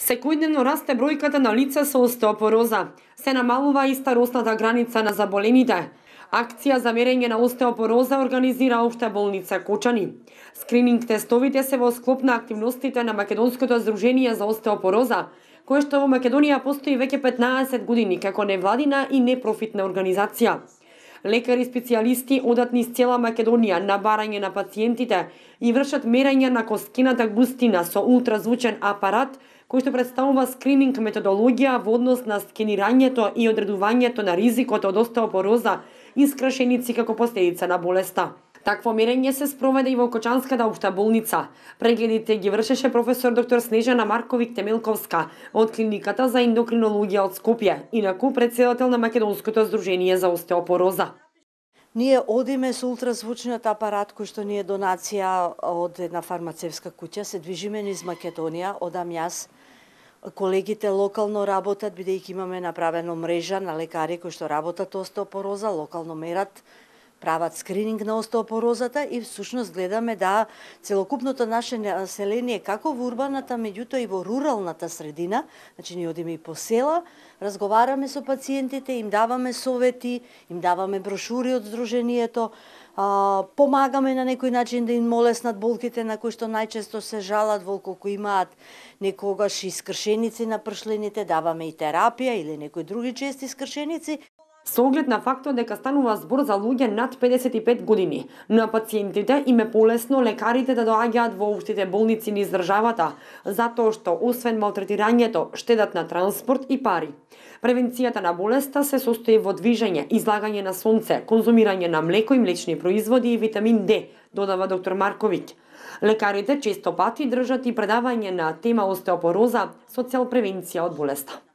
Секојдневно расте бројката на лица со остеопороза. Се намалува и старосната граница на заболените. Акција за мерење на остеопороза организира Општа болница Кочани. Скрининг тестовите се во склоп на активностите на Македонското здружение за остеопороза, кое што во Македонија постои веќе 15 години како невладина и непрофитна организација. Лекари специјалисти одат низ цела Македонија на барање на пациентите и вршат мерење на коскината густина со ултразвучен апарат, кој што представува скрининг методологија во однос на скенирањето и одредувањето на ризикот од остеопороза и скрашеници како последица на болеста. Такво мерење се спроведе и во Кочанската општа болница. Прегледите ги вршеше професор доктор Снежана Марковиќ-Темелковска од клиниката за ендокринологија од Скопје, инаку претседател на Македонското здружение за остеопороза. Ние одиме со ултразвучниот апарат кој што ни е донација од една фармацевска куќа, се движиме низ Македонија, одам јас. Колегите локално работат, бидејќи имаме направено мрежа на лекари кои што работат остеопороза, локално мерат, прават скрининг на остеопорозата и всушност гледаме да целокупното наше население како во урбаната, меѓутоа и во руралната средина, значи ние одиме и по села, разговараме со пациентите, им даваме совети, им даваме брошури од здружението, помагаме на некој начин да им молеснат болките на кои што најчесто се жалат, волколку имаат некогаш и скршеници на пршлените, даваме и терапија или некои други чести скршеници. Со оглед на фактот дека станува збор за луѓе над 55 години, на пациентите им е полесно лекарите да доаѓаат во општите болници низ државата, затоа што освен малтретирањето штедат на транспорт и пари. Превенцијата на болеста се состои во движење, излагање на сонце, конзумирање на млеко и млечни производи и витамин Д, додава доктор Марковиќ. Лекарите често пати држат и предавање на тема остеопороза со цел превенција од болеста.